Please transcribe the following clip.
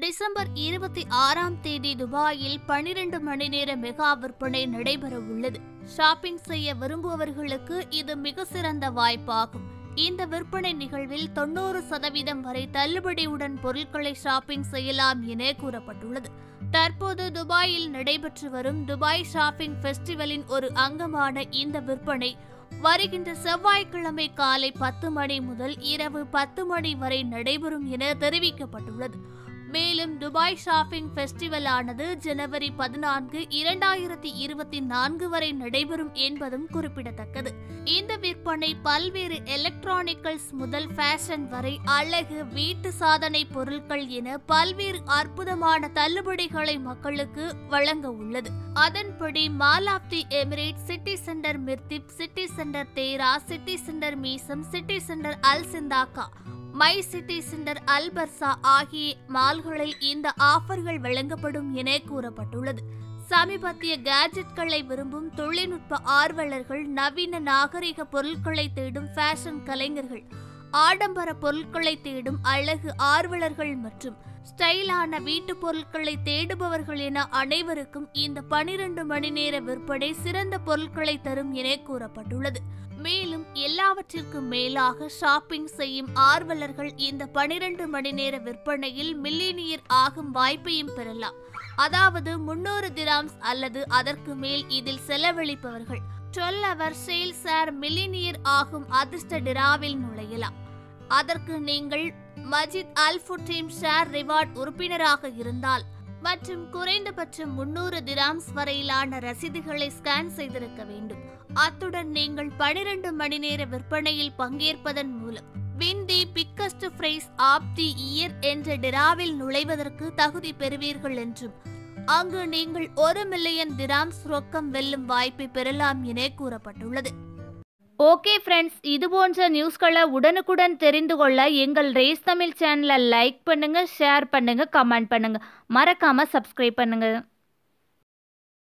December 26ஆம் தேதி துபாயில் 12 மணி நேர மெகா விற்பனை நடைபெற உள்ளது. ஷாப்பிங் செய்ய விரும்புபவர்களுக்கு இது மிக சிறந்த வாய்ப்பாகும். இந்த விற்பனை நிகழ்வில் 90% வரை தள்ளுபடியுடன் பொருட்களை ஷாப்பிங் செய்யலாம் என கூறப்பட்டுள்ளது. தற்போது துபாயில் நடைபெற்று வரும் துபாய் ஷாப்பிங் ஃபெஸ்டிவலின் ஒரு அங்கமான இந்த விற்பனை வருகின்ற செவ்வாய்க்கிழமை காலை 10 மணி முதல் இரவு 10 மணி வரை நடைபெறும் என தெரிவிக்கப்பட்டுள்ளது. மேலும் துபாய் ஷாப்பிங் ஃபெஸ்டிவல் ஆனது ஜனவரி 14, 2024 வரை நடைபெறும் என்பதும் குறிப்பிடத்தக்கது. இந்த விற்பனை பல்வேறு எலக்ட்ரானிக்கல்ஸ் முதல் ஃபேஷன் வரை அழகு, வீட்டு சாதனை பொருட்கள் என பல்வேறு அற்புதமான தள்ளுபடிகளை மக்களுக்கு வழங்க உள்ளது. அதன்படி mall of the Emirates, city centre Mirdif, city centre Deira, city centre Meaisem, city centre Al Shindagha, my city centre Al Barsha ஆகிய மால்களில் இந்த ஆஃபர்கள் வழங்கப்படும் என கூறப்பட்டுள்ளது. சமீபத்திய கேஜெட்களை விரும்பும் தொழில்நுட்ப ஆர்வலர்கள், நவீன நாகரிக பொருட்களை தேடும் ஃபேஷன் கலைஞர்கள், ஆடம்பர பொருட்களை தேடும் அழகு ஆர்வலர்கள் மற்றும் ஸ்டைலான வீட்டு பொருட்களை தேடுபவர்கள் என அனைவருக்கும் இந்த 12 மணி நேர விற்பனை சிறந்த பொருட்களை தரும் என கூறப்பட்டுள்ளது. மேலும் எல்லாவற்றிற்கும் மேலாக ஷாப்பிங் செய்யும் ஆர்வலர்கள் இந்த 12 மணி நேர விற்பனையில் மில்லியனியர் ஆகும் வாய்ப்பையும் பெறலாம். அதாவது 300 திராம்ஸ் அல்லது அதற்கு மேல் இதில் செலவழிப்பவர்கள் 12 hour சேல்ஸ் மில்லியனியர் ஆகும் அதிர்ஷ்ட டிராவில் நுழையலாம். அதற்கு நீங்கள் Majid Al Futtaim Share Reward உறுப்பினராக இருந்தால் மற்றும் குறைந்தபட்சம் 300 திராம்ஸ் வரையிலான ரசீதுகளை ஸ்கேன் செய்திருக்க வேண்டும். அத்துடன் நீங்கள் 12 மணி நேர விற்பனையில் பங்கேற்பதன் மூலம் win the biggest prize of the year என்ற டிராவில் நுழைவதற்கு தகுதி பெறுவீர்கள் என்றும் அங்கு நீங்கள் 1 மில்லியன் திராம்ஸ் ரொக்கம் வெல்லும் வாய்ப்பை பெறலாம் என கூறப்பட்டுள்ளது. ஓகே ஃப்ரெண்ட்ஸ், இது போன்ற நியூஸ்களை உடனுக்குடன் தெரிந்து கொள்ள எங்கள் ரேஸ் தமிழ் சேனலை லைக் பண்ணுங்க, ஷேர் பண்ணுங்க, கமெண்ட் பண்ணுங்க, மறக்காம சப்ஸ்கிரைப் பண்ணுங்க.